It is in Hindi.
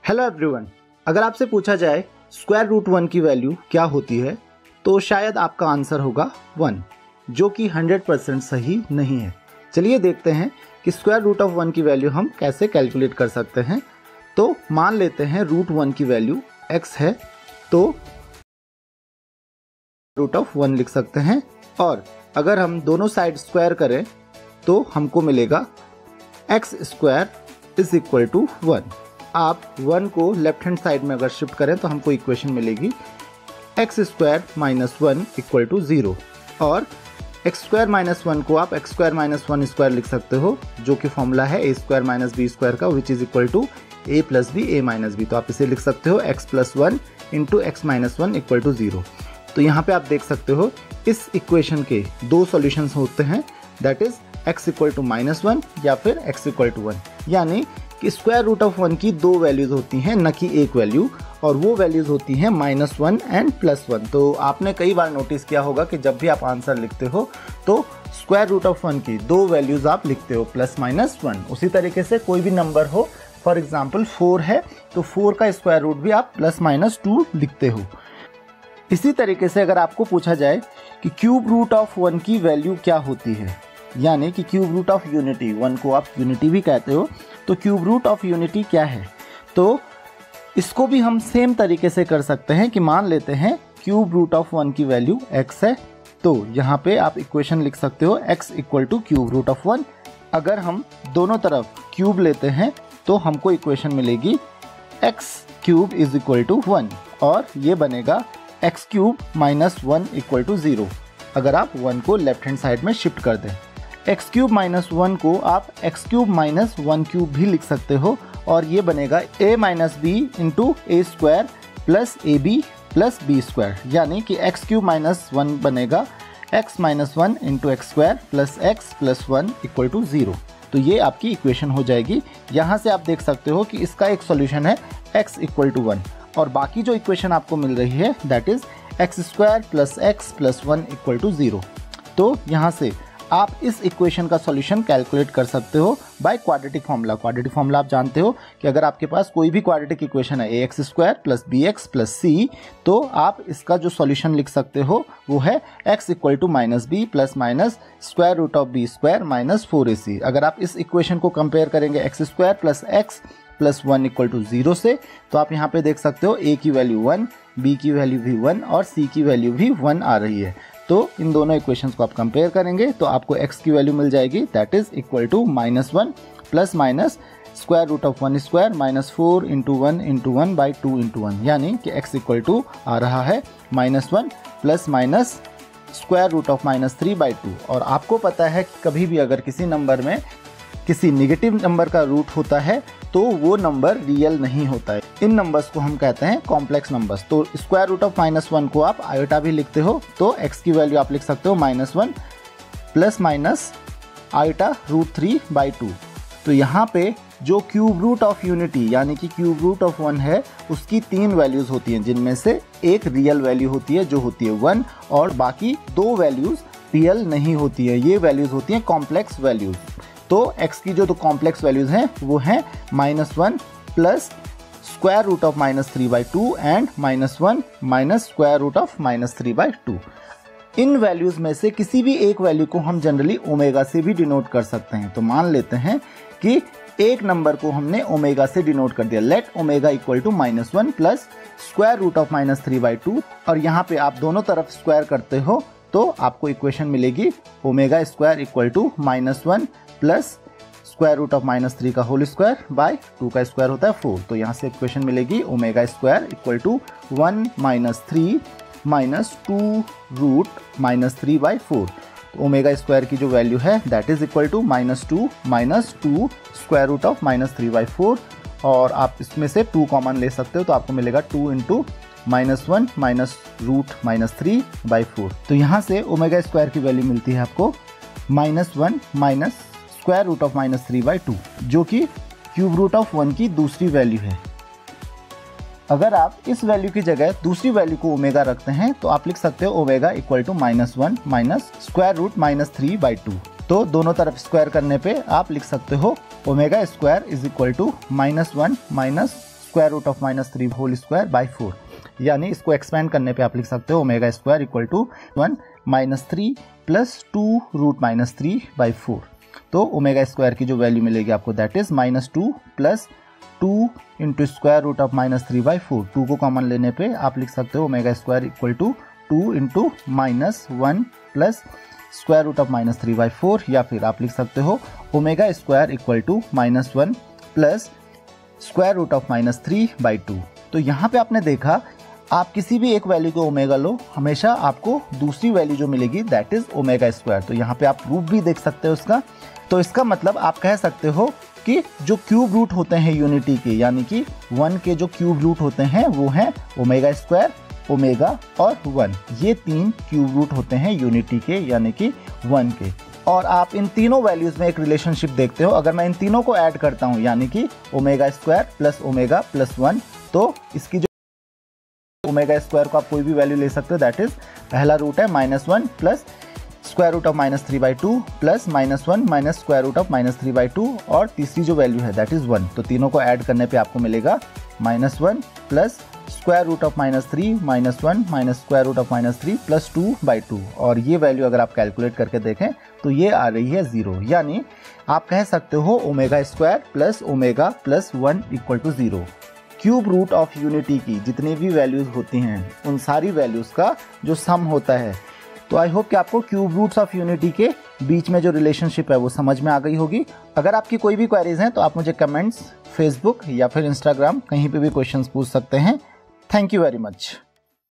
हेलो एवरीवन, अगर आपसे पूछा जाए स्क्वायर रूट 1 की वैल्यू क्या होती है तो शायद आपका आंसर होगा 1, जो कि 100% सही नहीं है। चलिए देखते हैं कि स्क्वायर रूट ऑफ 1 की वैल्यू हम कैसे कैलकुलेट कर सकते हैं। तो मान लेते हैं रूट 1 की वैल्यू x है, तो रूट ऑफ 1 लिख सकते हैं। और अगर हम दोनों साइड स्क्वायर करें तो हमको मिलेगा x square is equal to 1। आप 1 को लेफ्ट हैंड साइड में अगर शिफ्ट करें तो हमको इक्वेशन मिलेगी x square minus 1 equal to 0। और x स्क्वायर माइनस 1 को आप x स्क्वायर माइनस 1 स्क्वायर लिख सकते हो, जो कि फॉर्मूला है a square minus B square का, which is equal to a plus B a minus B. तो आप इसे लिख सकते हो x plus 1 into X minus 1 equal to 0। तो यहाँ पे आप देख सकते हो इस इक्वेशन के दो सॉल्यूशंस होते हैं, that is x equal to minus 1 या फिर x इक्वल टू 1। यानी कि स्क्वायर रूट ऑफ 1 की दो वैल्यूज होती हैं, न कि एक वैल्यू, और वो वैल्यूज होती हैं -1 एंड +1। तो आपने कई बार नोटिस किया होगा कि जब भी आप आंसर लिखते हो तो स्क्वायर रूट ऑफ 1 की दो वैल्यूज आप लिखते हो +-1। उसी तरीके से कोई भी नंबर हो, फॉर एग्जाम्पल 4 है तो 4 का स्क्वायर रूट भी आप +-2 लिखते हो। इसी तरीके से अगर आपको पूछा जाए कि क्यूब रूट ऑफ 1 की वैल्यू क्या होती है, यानी कि क्यूब रूट ऑफ यूनिटी, 1 को आप यूनिटी भी कहते हो, तो क्यूब रूट ऑफ यूनिटी क्या है, तो इसको भी हम सेम तरीके से कर सकते हैं कि मान लेते हैं क्यूब रूट ऑफ 1 की वैल्यू x है। तो यहाँ पे आप इक्वेशन लिख सकते हो x equal to cube root of 1। अगर हम दोनों तरफ क्यूब लेते हैं तो हमको इक्वेशन मिलेगी x cube is equal to 1, और ये बनेगा x cube minus 1 equal to 0। अगर आप 1 को लेफ्ट हैंड साइड में शिफ्ट कर दें, x क्यूब माइनस 1 को आप x क्यूब माइनस 1 क्यूब भी लिख सकते हो, और ये बनेगा a minus B into A square plus A B plus B square. यानी कि x क्यूब माइनस 1 बनेगा x minus 1 into X square plus X plus 1 equal to 0। तो ये आपकी इक्वेशन हो जाएगी। यहाँ से आप देख सकते हो कि इसका एक सॉल्यूशन है x इक्वल टू 1, और बाकी जो इक्वेशन आपको मिल रही है that is X square plus X plus 1 equal to 0। तो यहाँ से आप इस इक्वेशन का सॉल्यूशन कैलकुलेट कर सकते हो by quadratic formula. Quadratic formula आप जानते हो कि अगर आपके पास कोई भी क्वाड्रेटिक इक्वेशन है ax square plus B X plus C, तो आप इसका जो सॉल्यूशन लिख सकते हो वो है x equal to minus B plus minus square root of B square minus 4ac। अगर आप इस इक्वेशन को कंपेयर करेंगे X square plus X plus 1 equal to 0 से, तो आप यहाँ पे देख सकते हो a की वैल्यू 1, b की वैल्यू भी 1 और c की वैल्यू भी 1 आ रही है। तो इन दोनों इक्वेशंस को आप कंपेयर करेंगे तो आपको x की वैल्यू मिल जाएगी, that is equal to -1 plus minus square root of 1 square minus 4 into 1 into 1 by 2 into 1। यानी कि x इक्वल टू आ रहा है -1 plus minus square root of -3 by 2। और आपको पता है कि कभी भी अगर किसी नंबर में किसी निगेटिव नंबर का रूट होता है तो वो नंबर रियल नहीं होता है। इन नंबर्स को हम कहते हैं कॉम्प्लेक्स नंबर्स। तो स्क्वायर रूट ऑफ -1 को आप आयोटा भी लिखते हो, तो x की वैल्यू आप लिख सकते हो -1 plus minus iota root 3 by 2। तो यहाँ पे जो क्यूब रूट ऑफ यूनिटी यानी कि क्यूब रूट ऑफ 1 है, उसकी 3 वैल्यूज होती हैं, जिनमें से एक रियल वैल्यू होती है जो होती है 1, और बाकी 2 वैल्यूज रियल नहीं होती है। ये वैल्यूज होती हैं कॉम्प्लेक्स वैल्यूज। तो x की जो कॉम्प्लेक्स वैल्यूज हैं वो हैं -1 plus square root of -3 by 2 and -1 minus square root of -3 by 2। इन वैल्यूज में से किसी भी एक वैल्यू को हम जनरली ओमेगा से भी डिनोट कर सकते हैं। तो मान लेते हैं कि एक नंबर को हमने ओमेगा से डिनोट कर दिया, let omega equal to -1 plus square root of -3 by 2, और यहाँ पे आप दोनों तरफ स्क्वायर करते हो तो आपको इक्वेशन मिलेगी omega square equal to -1 plus square root of -3 का होल स्क्वायर बाय 2 का स्क्वायर होता है 4। तो यहाँ से इक्वेशन मिलेगी omega square equal to 1 minus 3 minus 2 root -3 by 4। तो ओमेगा स्क्वायर की जो वैल्यू है that is equal to -2 minus 2 square root of -3 by 4, और आप इसमें से 2 कॉमन ले सकते हो तो आपको मिलेगा 2 इंटू -1 माइनस रूट -3 बाई 4। तो यहाँ से ओमेगा स्क्वायर की वैल्यू मिलती है आपको -1 minus square root of -3 by 2, जो कि क्यूब रूट ऑफ 1 की दूसरी वैल्यू है। अगर आप इस वैल्यू की जगह दूसरी वैल्यू को ओमेगा रखते हैं तो आप लिख सकते हो omega equal to -1 minus square root -3 by 2। तो दोनों तरफ स्क्वायर करने पे आप लिख सकते हो omega square is equal to -1 minus square root of -3 whole square by 4, यानी इसको एक्सपेंड करने पे आप लिख सकते हो omega square equal to 1 -3 plus 2 root -3 by 4। तो ओमेगा स्क्वायर की जो वैल्यू मिलेगी आपको that is -2 plus 2 into square root of -3 by 4। 2 को कॉमन लेने पे आप लिख सकते हो omega square equal to 2 into -1 plus square root of -3 by 4, या फिर आप लिख सकते हो omega square equal to -1 plus square root of -3 by 2। तो यहाँ पे आपने देखा आप किसी भी एक वैल्यू को ओमेगा लो, हमेशा आपको दूसरी वैल्यू जो मिलेगी दैट इज ओमेगा स्क्वायर। तो यहाँ पे आप प्रूफ भी देख सकते हो उसका। तो इसका मतलब आप कह सकते हो कि जो क्यूब रूट होते हैं यूनिटी के, यानी कि 1 के जो क्यूब रूट होते हैं वो हैं ओमेगा स्क्वायर, ओमेगा और 1। ये 3 क्यूब रूट होते हैं यूनिटी के, यानी कि 1 के। और आप इन तीनों वैल्यूज में एक रिलेशनशिप देखते हो। अगर मैं इन तीनों को ऐड करता हूँ, यानी कि omega square plus omega plus 1, तो इसकी जो ओमेगा स्क्वायर को आप कोई भी वैल्यू ले सकते हो, दैट इज पहला रूट है -1 plus square root of -3 by 2 plus -1 minus square root of -3 by 2, और तीसरी जो वैल्यू है दैट इज 1। तो तीनों को ऐड करने पे आपको मिलेगा -1 plus square root of -3 -1 minus square root of -3 plus 2 by 2। और ये वैल्यू अगर आप कैलकुलेट करके देखें तो ये आ रही है 0, यानी आप कह सकते हो omega square plus omega plus 1 equal to 0। Cube root of unity की जितनी भी वैल्यूज होती हैं उन सारी वैल्यूज का जो सम होता है। तो आई होप कि आपको क्यूब रूट्स ऑफ यूनिटी के बीच में जो रिलेशनशिप है वो समझ में आ गई होगी। अगर आपकी कोई भी क्वेरीज हैं तो आप मुझे कमेंट्स, फेसबुक या फिर इंस्टाग्राम कहीं पे भी क्वेश्चंस पूछ सकते हैं। Thank you very much.